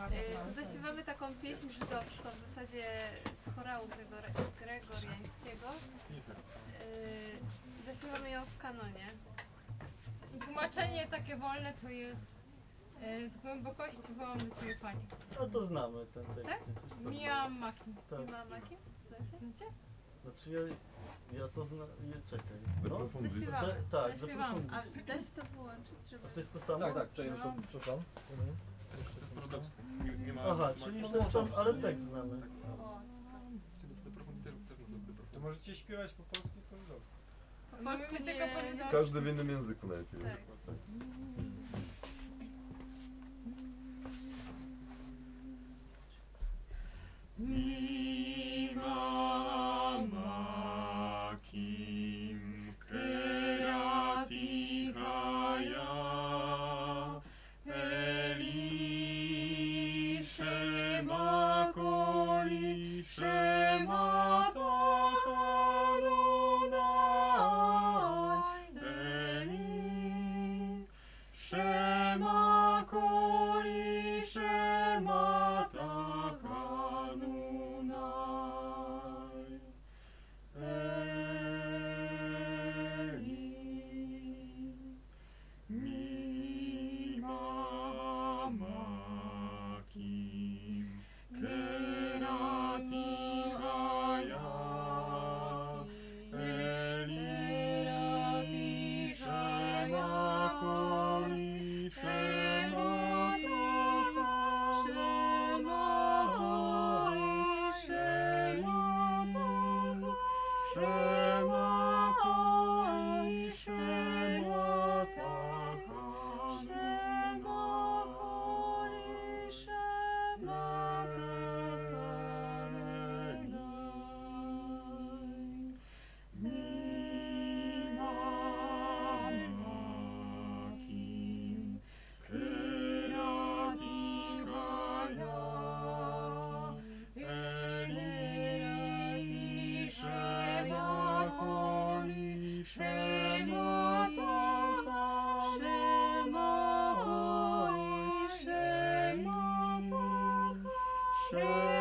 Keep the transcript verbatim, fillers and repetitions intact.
To zaśpiewamy taką pieśń żydowską, w zasadzie z chorału gregor gregoriańskiego. Yy, zaśpiewamy ją w kanonie. Tłumaczenie takie wolne to jest e, z głębokości wołam do Ciebie, Panie. No to znamy ten tekst. Tak? Mia Maki. Tak. Nie ma maki? Znacie? Znacie? Znaczy ja, ja to znam, czekaj. De No, profundis. Zaśpiewamy. że- tak, de Zaśpiewamy. profundis. A da się to wyłączyć, żeby... A to jest to samo? Tak, tak, przepraszam, No. przepraszam. Mhm. To jest po żydowsku. Nie, nie ma... Aha, ma- czyli ma- ten sam, ale tekst znamy. O, super. De profundis też chcesz nazwać de To profundis. możecie śpiewać po polsku i po żydowsku. Mamy polsku tylko nie- po żydowsku. Każdy w innym języku najpierw. Tak. Mamakim kerati haya Eli shema koli shema tachanunai Eli shema koli shema tachanunai Eli mi mamakim kerati haya Eli shema koli shema Shema koli shema tachanunai Mamakim kerati haya Eli shema koli shema tachanunai Shema